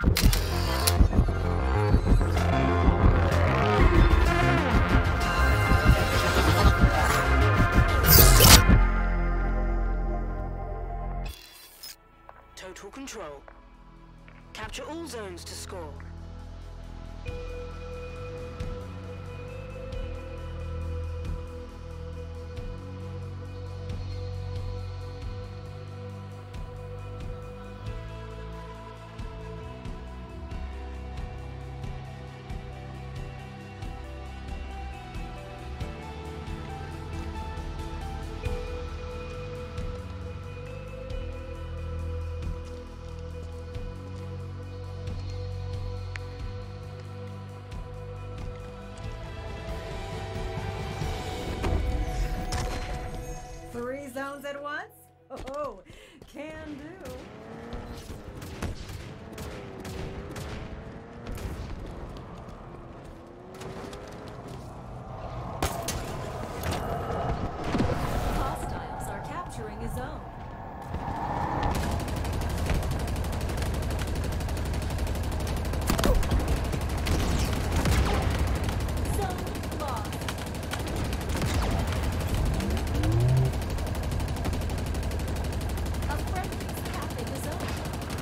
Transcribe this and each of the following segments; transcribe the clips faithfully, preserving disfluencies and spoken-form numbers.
Total control. Capture all zones to score. Three zones at once? Oh, can do. Hostiles are capturing a zone. Zone lost. A friendly's capping the zone.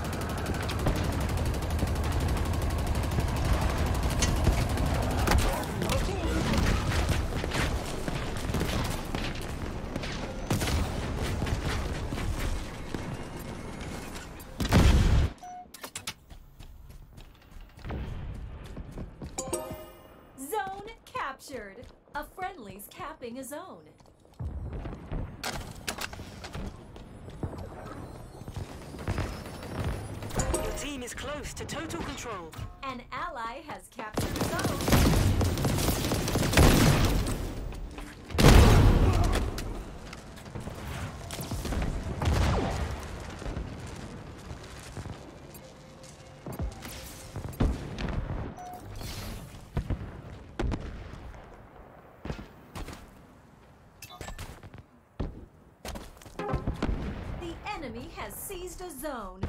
Zone captured. A friendly's capping a zone. Your team is close to total control. An ally has captured a zone. The enemy has seized a zone.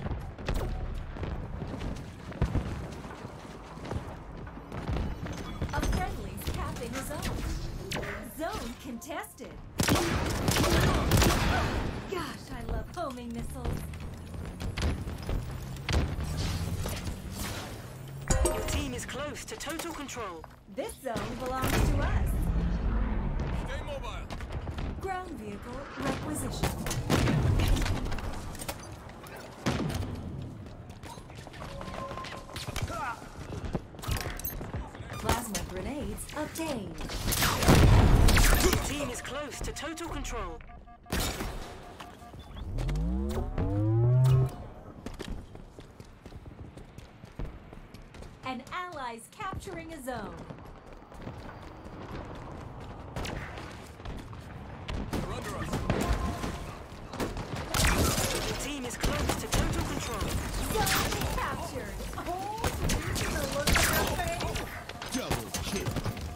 A friendly's capping a zone. Zone contested. Gosh, I love homing missiles. Your team is close to total control. This zone belongs to us. Stay mobile. Ground vehicle requisition. Plasma grenades obtained. Your team is close to total control. An ally's capturing a zone. They're under us. Your team is close to total control. Zone captured. Oh, the look on your face. Double kill.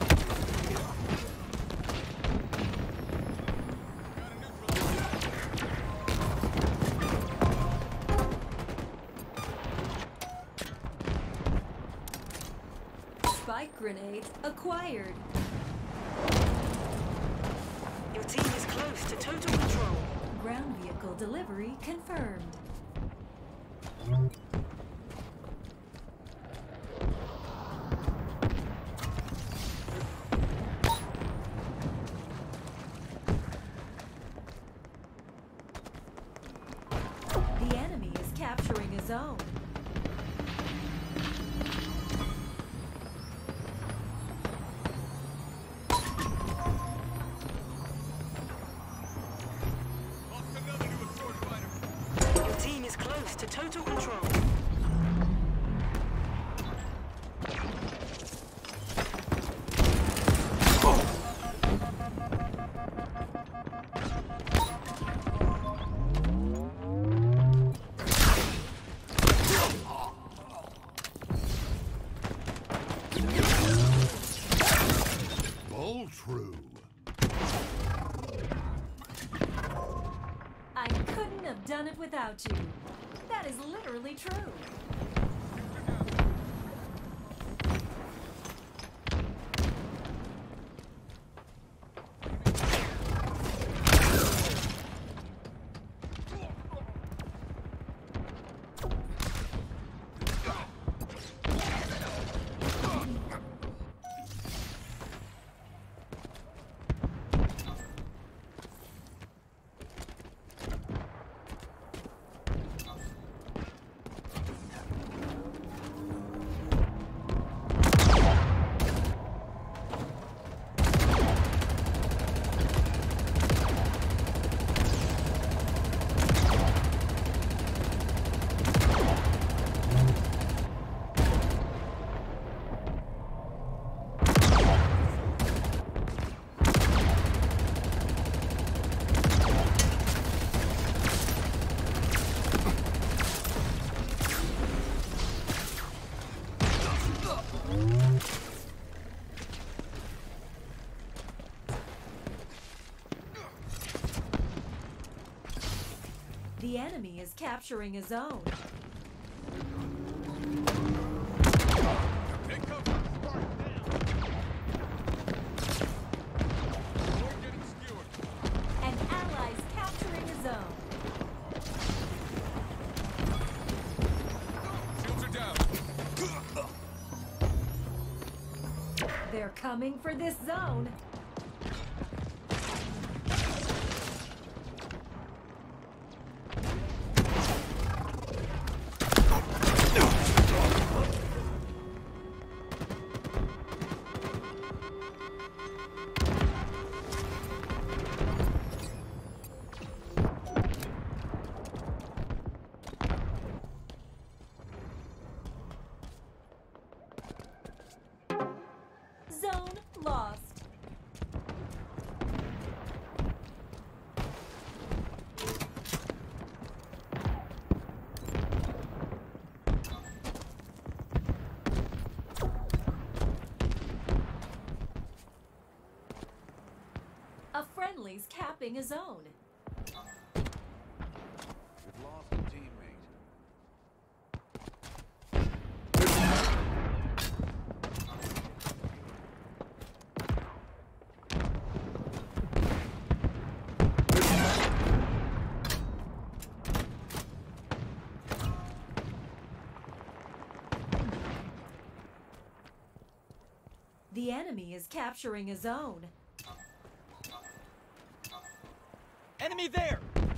Spike grenades acquired. Your team is close to total control. Ground vehicle delivery confirmed. The enemy is capturing a zone. Lost another new assault fighter. Your team is close to total control. All true. I couldn't have done it without you. That is literally true. The enemy is capturing a zone. Take cover. We're getting skewered. An ally's capturing a zone. Shields are down. They're coming for this zone. Zone lost. A friendly's capping a zone. We've lost a teammate. The enemy is capturing a zone. Enemy there!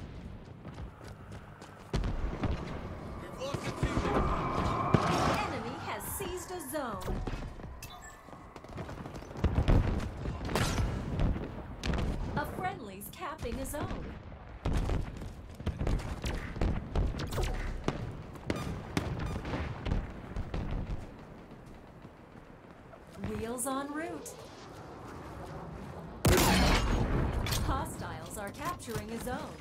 We've lost a teammate. The enemy has seized a zone. A friendly's capping a zone. Wheels en route. Hostiles are capturing a zone.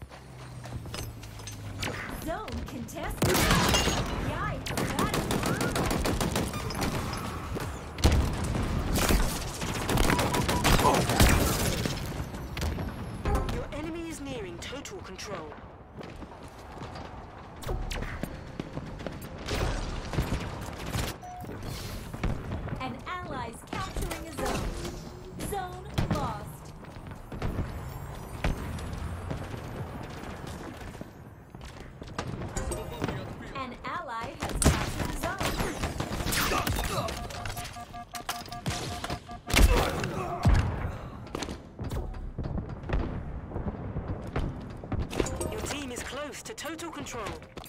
Zone contested. Yikes, that's brutal. Your enemy is nearing total control. An ally's capturing a zone. Zone lost. An ally has captured a zone. Your team is close to total control.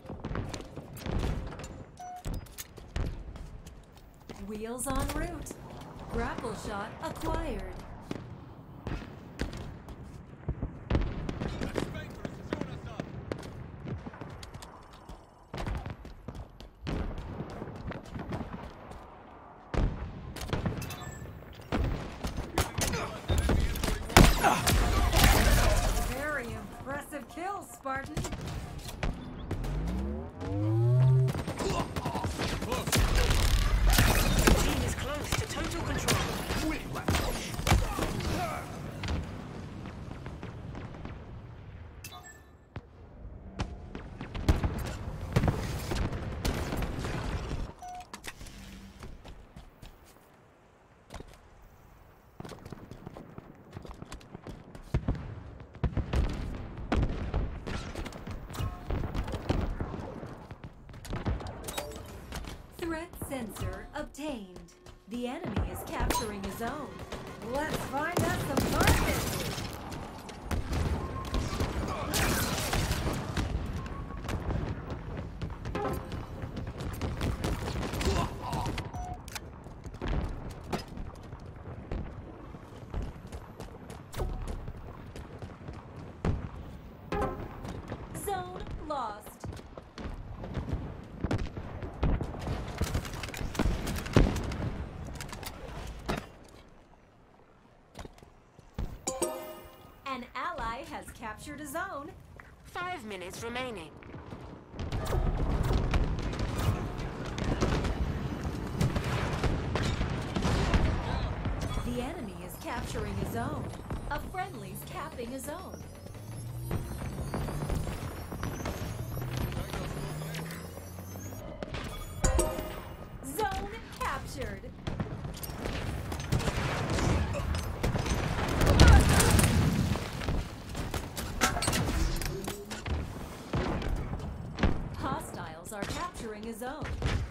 Wheels en route. Grapple shot acquired. That spanker has shown us up. Very impressive kill, Spartan. Close. Your team is close to total control. Threat sensor obtained. The enemy is capturing a zone. Let's find us some targets. Zone lost. An ally has captured a zone. Five minutes remaining. The enemy is capturing a zone. A friendly's capping a zone. Hostiles are capturing a zone.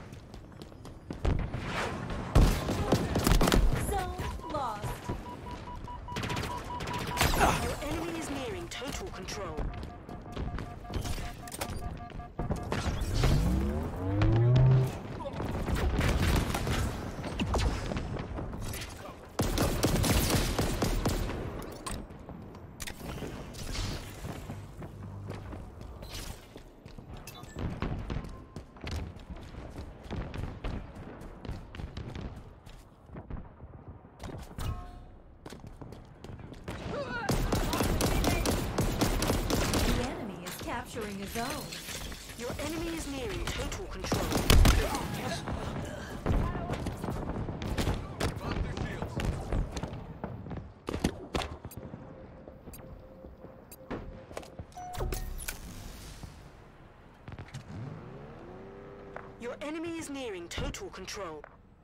Zone lost. Your enemy is nearing total control. Capturing a zone. Your enemy is nearing total control. Off their shields. Your enemy is nearing total control.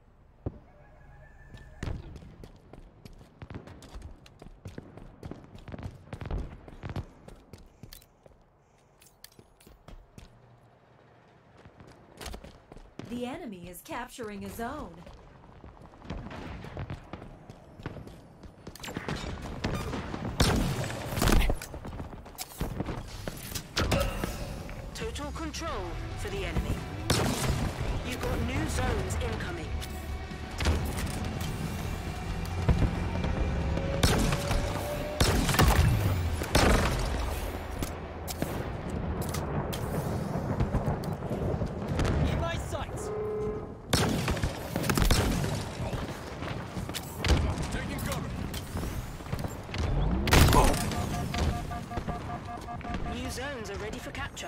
The enemy is capturing a zone. Total control for the enemy. You've got new zones incoming. In my sights. Taking cover. New zones are ready for capture.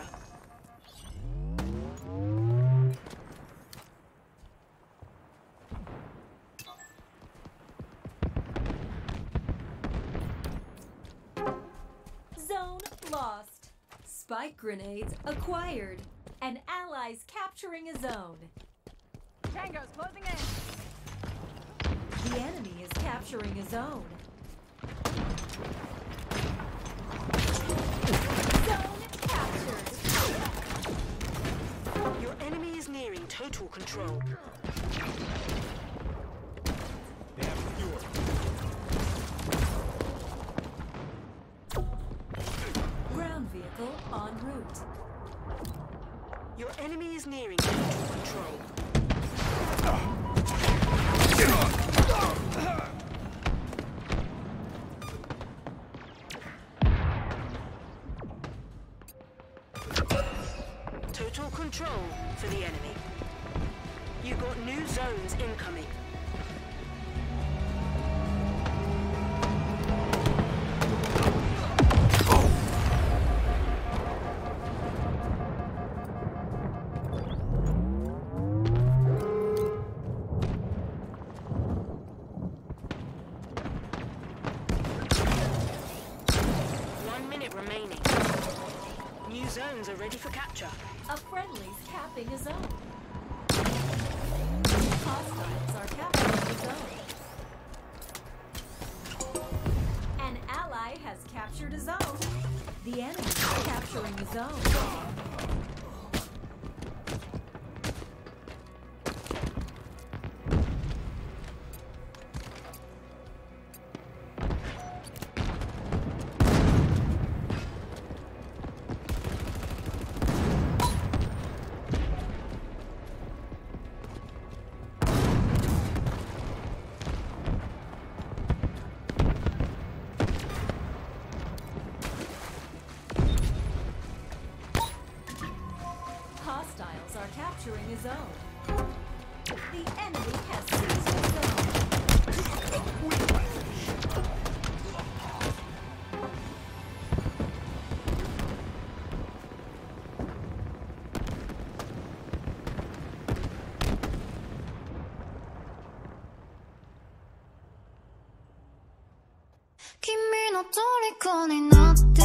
Zone lost. Spike grenades acquired. An ally's capturing a zone. Tango's closing in. The enemy is capturing a zone. Zone captured. Your enemy is nearing total control. They have secured. Ground vehicle en route. Your enemy is nearing total control. Total control for the enemy. You've got new zones incoming. One minute remaining. New zones are ready for capture. A friendly's capping a zone. Hostiles are capturing a zone. An ally has captured a zone. The enemy is capturing a zone. Hostiles are capturing a zone. The enemy has seized a zone. Kimi no 虜になって